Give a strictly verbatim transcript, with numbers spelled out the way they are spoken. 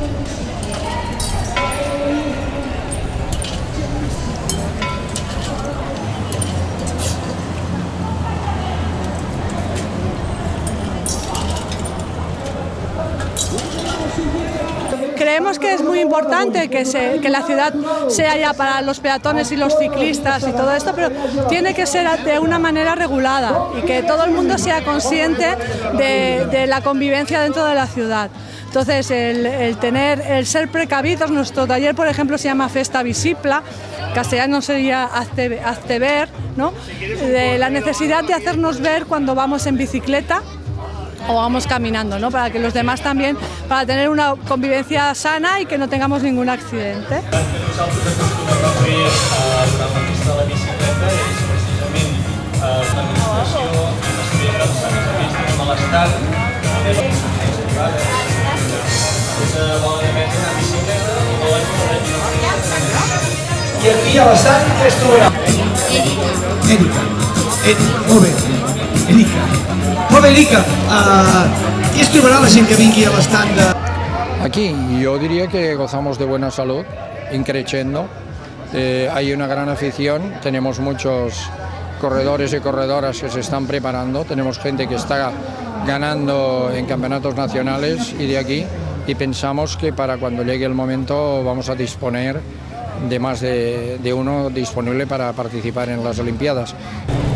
Creemos que es muy importante que, se, que la ciudad sea ya para los peatones y los ciclistas y todo esto, pero tiene que ser de una manera regulada y que todo el mundo sea consciente de, de la convivencia dentro de la ciudad. Entonces, el, el, tener, el ser precavidos, nuestro taller, por ejemplo, se llama Festa Visipla, castellano sería hazte, hazte ver, ¿no? De la necesidad de hacernos ver cuando vamos en bicicleta o vamos caminando, ¿no? Para que los demás también, para tener una convivencia sana y que no tengamos ningún accidente. I aquí a l'estand què es trobarà? Erika. Erika, molt bé. Erika. Molt bé, Erika. Uh, què es trobarà la gent que vingui a l'estand de... Aquí yo diría que gozamos de buena salud, increciendo. Eh, hay una gran afición, tenemos muchos corredores y corredoras que se están preparando, tenemos gente que está ganando en campeonatos nacionales y de aquí, y pensamos que para cuando llegue el momento vamos a disponer de más de, de uno disponible para participar en las Olimpiadas.